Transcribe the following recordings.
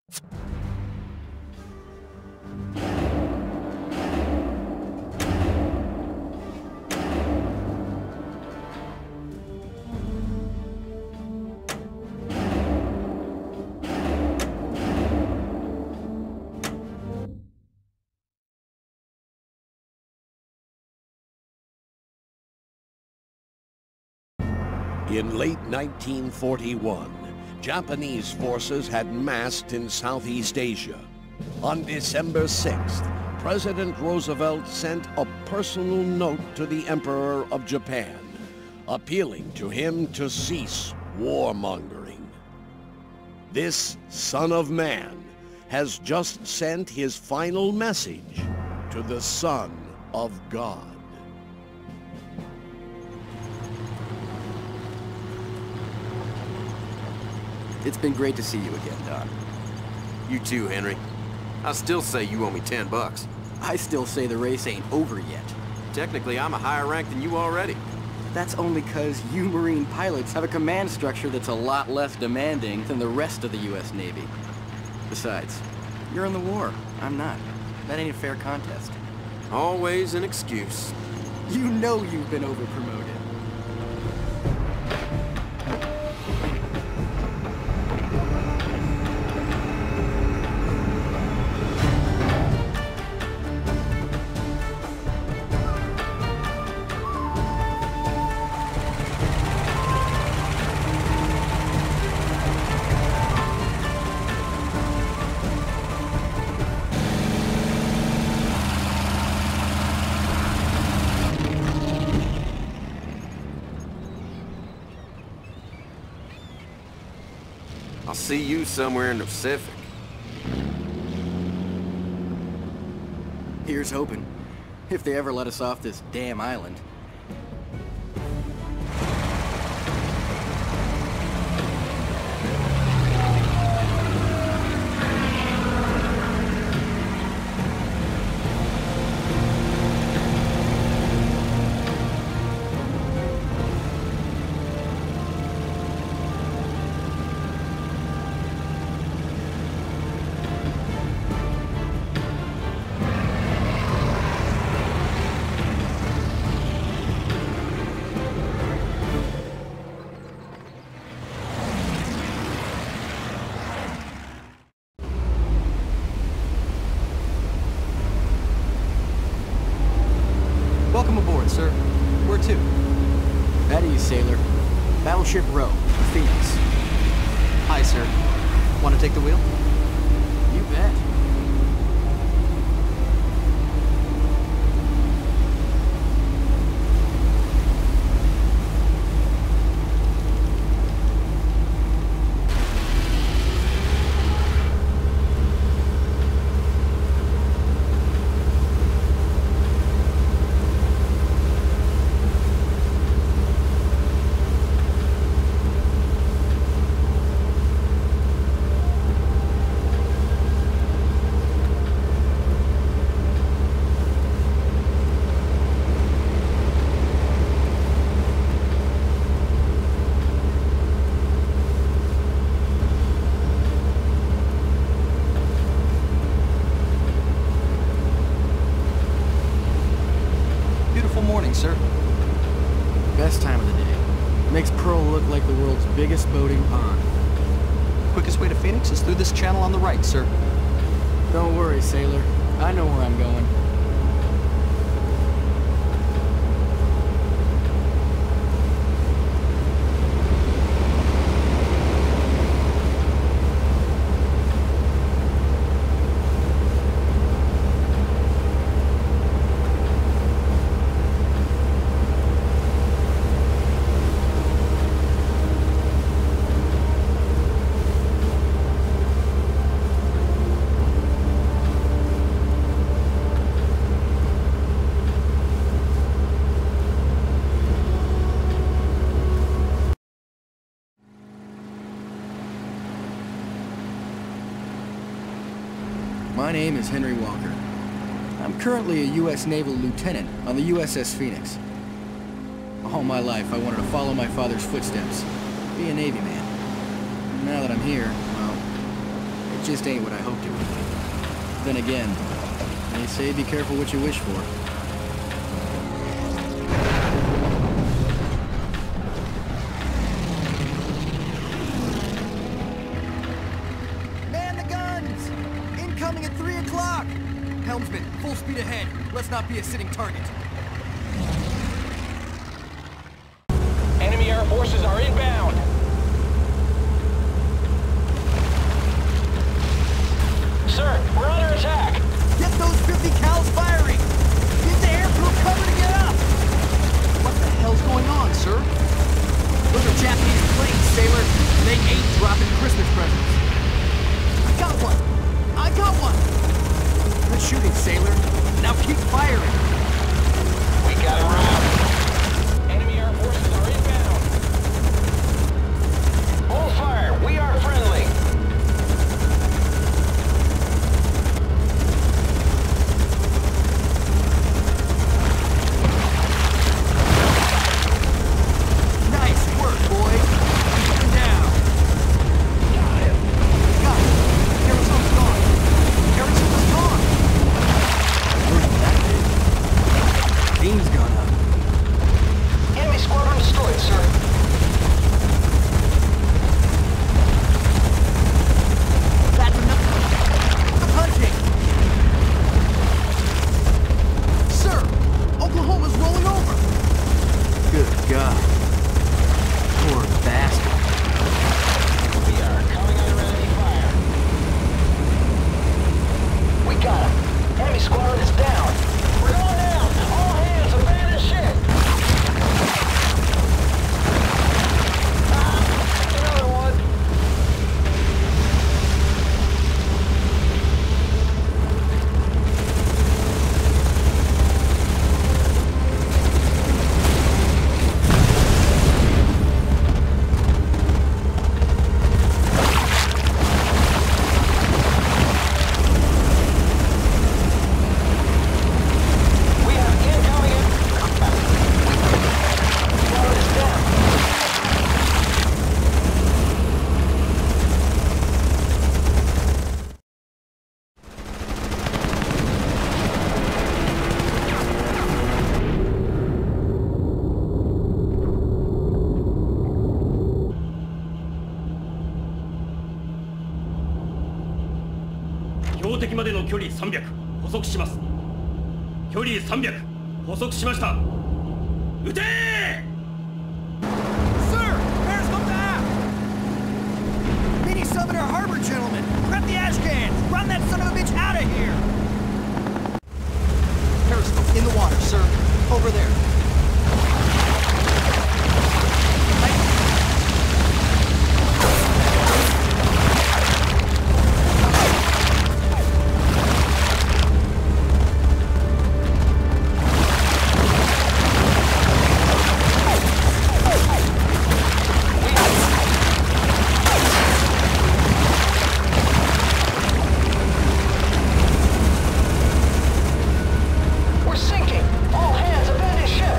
In late 1941, Japanese forces had massed in Southeast Asia. On December 6th, President Roosevelt sent a personal note to the Emperor of Japan, appealing to him to cease warmongering. This son of man has just sent his final message to the Son of God. It's been great to see you again, Don. You too, Henry. I still say you owe me $10. I still say the race ain't over yet. Technically, I'm a higher rank than you already. That's only because you Marine pilots have a command structure that's a lot less demanding than the rest of the U.S. Navy. Besides, you're in the war. I'm not. That ain't a fair contest. Always an excuse. You know you've been over-promoted. I'll see you somewhere in the Pacific. Here's hoping. If they ever let us off this damn island. Welcome aboard, sir. Where to? At ease, sailor. Battleship Row, Phoenix. Hi, sir. Want to take the wheel? You bet. Sir. Best time of the day. Makes Pearl look like the world's biggest boating pond. Quickest way to Phoenix is through this channel on the right, sir. Don't worry, sailor. I know where I'm going. My name is Henry Walker. I'm currently a U.S. Naval Lieutenant on the USS Phoenix. All my life, I wanted to follow my father's footsteps, be a Navy man. Now that I'm here, well, it just ain't what I hoped it would be. Then again, they say be careful what you wish for. Man the guns! Incoming at 3 o'clock! Helmsman, full speed ahead. Let's not be a sitting target. Enemy air forces are inbound. Sir, we're under attack. Get those 50 cals firing! Get the airproof cover to get up! What the hell's going on, sir? Those are Japanese planes, sailor. They ain't dropping Christmas presents. I got one! I got one! Good shooting, sailor. Now keep firing! We got him around. Enemy air forces are inbound. Hold fire. We are friendly. Nice work, boys! Keep them down! Got him! Got him! Arizona's gone! Arizona's gone! Where's that big? Beam's gone up. Enemy squadron destroyed, sir. That's enough! The punching! Sir! Oklahoma's rolling over! Good God. Poor bastard. We are coming under enemy fire. We got him. Enemy squadron is down. We're going down. All hands abandon ship. Another one. We have incoming. Squadron is down. 標的までの距離300補足します。距離300補足しました。撃てー Sir! Bears come back! Mini Summoner Harbor, gentlemen! Grab the ash cans! Run that son of a bitch out of here! Periscope in the water, sir. Over there. We're sinking. All hands abandon ship.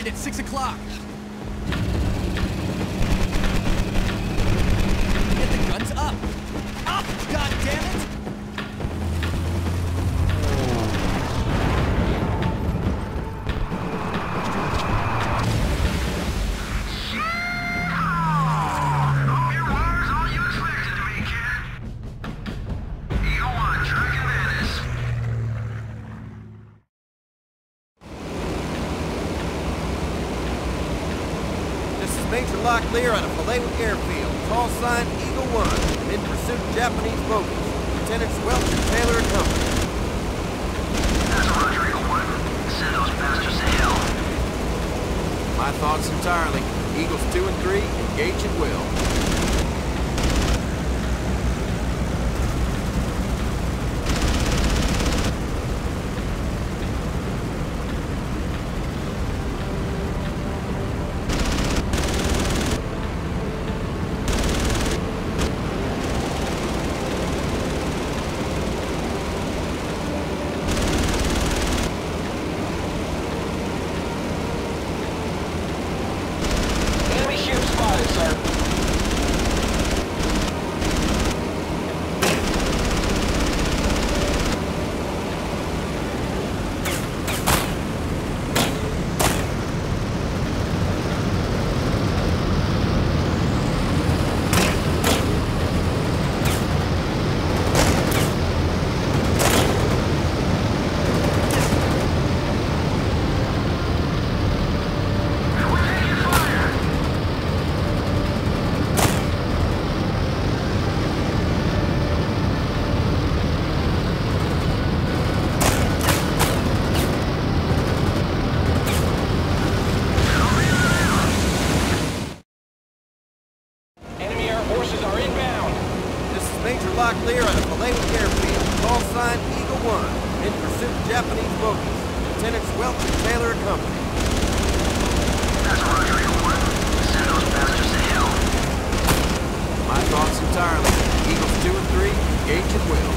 sighted at 6 o'clock. Get the guns up! Up! God damn it! Major lock clear on a Vallejo airfield. Call sign Eagle 1. And in pursuit of Japanese bogies. Lieutenants Welch and Taylor and company. That's Roger, Eagle 1. Send those bastards to hell. My thoughts entirely. Eagles 2 and 3, engage at will. Major lock clear on a Vallejo airfield. Call sign Eagle 1. In pursuit of Japanese bogies. Lieutenants Welch and Taylor and company. That's Roger, Eagle 1. Send those bastards to hell. My thoughts entirely. Eagles 2 and 3, engage at will.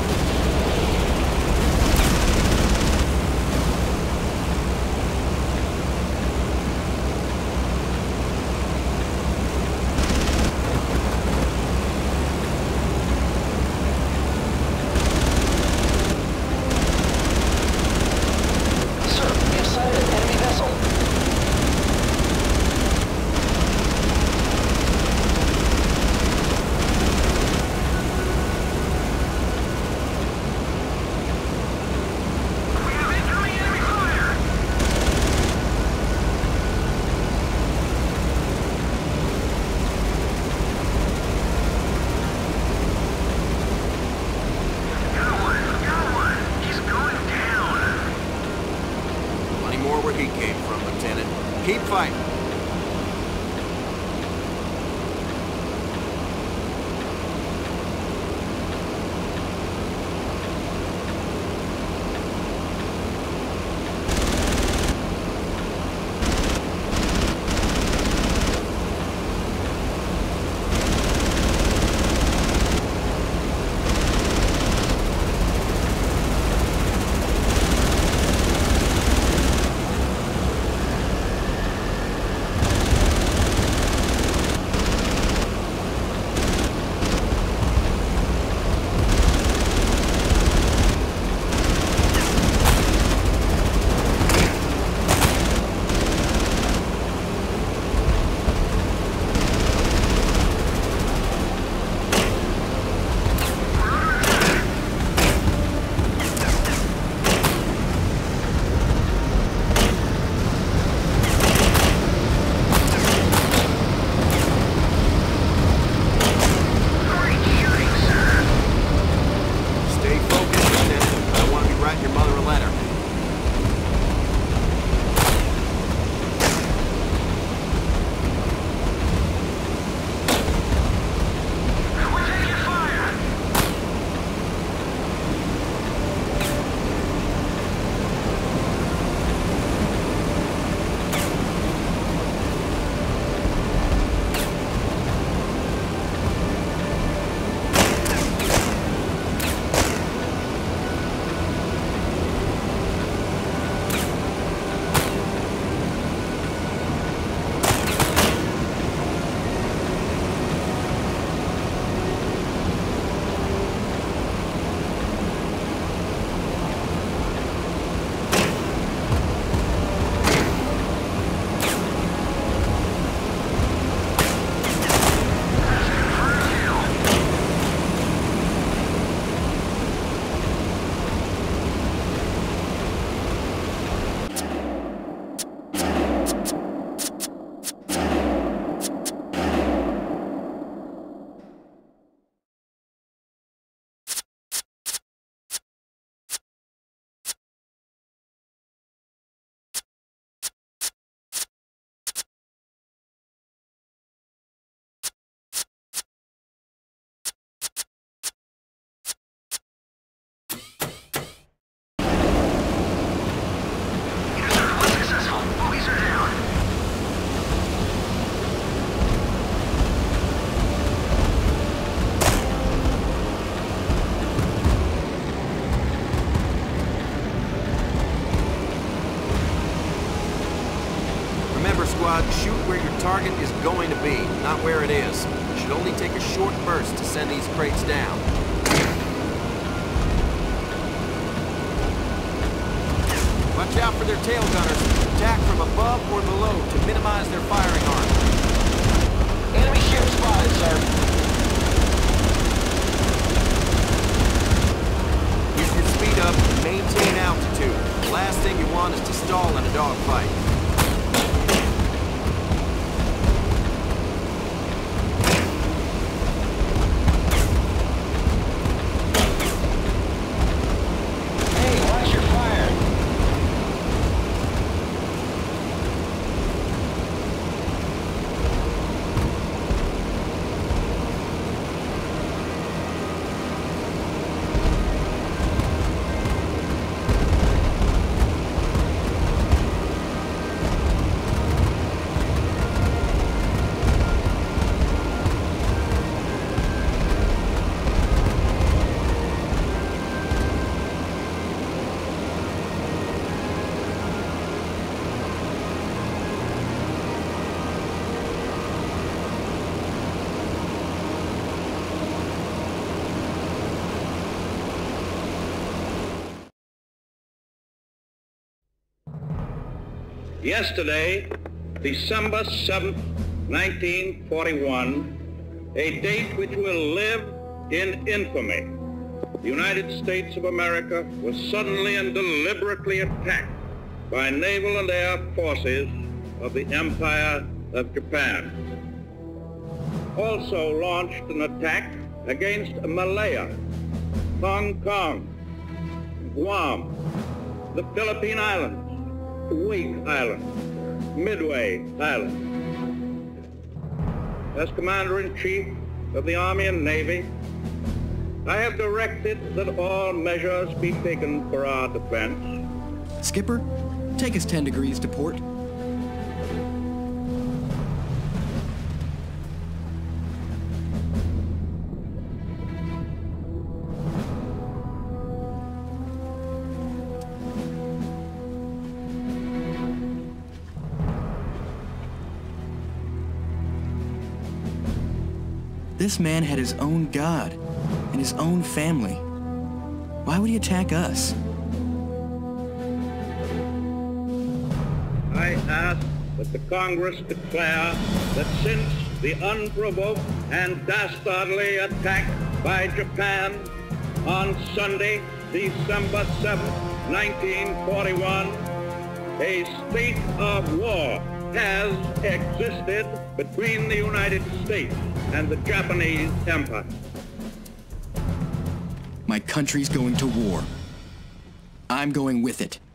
target is going to be, not where it is. It should only take a short burst to send these crates down. Watch out for their tail gunners. Attack from above or below to minimize their firing arc. Enemy ship spotted, sir. Keep your speed up and maintain altitude. The last thing you want is to stall in a dogfight. Hey, watch your fire. Yesterday, December 7th, 1941, a date which will live in infamy. The United States of America was suddenly and deliberately attacked by naval and air forces of the Empire of Japan. Also launched an attack against Malaya, Hong Kong, Guam, the Philippine Islands, Wake Island, Midway Island. As Commander-in-Chief of the Army and Navy, I have directed that all measures be taken for our defense. Skipper, take us 10 degrees to port. This man had his own god and his own family. Why would he attack us? I ask that the Congress declare that since the unprovoked and dastardly attack by Japan on Sunday, December 7, 1941, a state of war has existed between the United States and the Japanese Empire. My country's going to war. I'm going with it.